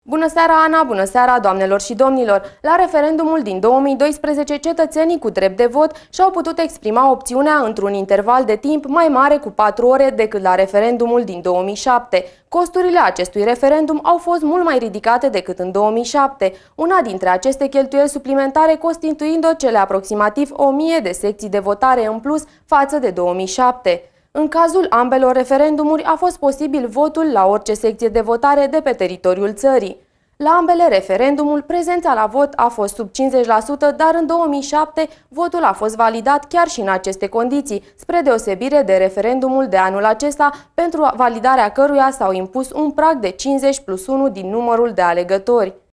Bună seara, Ana! Bună seara, doamnelor și domnilor! La referendumul din 2012, cetățenii cu drept de vot și-au putut exprima opțiunea într-un interval de timp mai mare cu 4 ore decât la referendumul din 2007. Costurile acestui referendum au fost mult mai ridicate decât în 2007, una dintre aceste cheltuieli suplimentare constituind-o cele aproximativ 1000 de secții de votare în plus față de 2007. În cazul ambelor referendumuri a fost posibil votul la orice secție de votare de pe teritoriul țării. La ambele referendumuri, prezența la vot a fost sub 50%, dar în 2007 votul a fost validat chiar și în aceste condiții, spre deosebire de referendumul de anul acesta, pentru validarea căruia s-au impus un prag de 50+1 din numărul de alegători.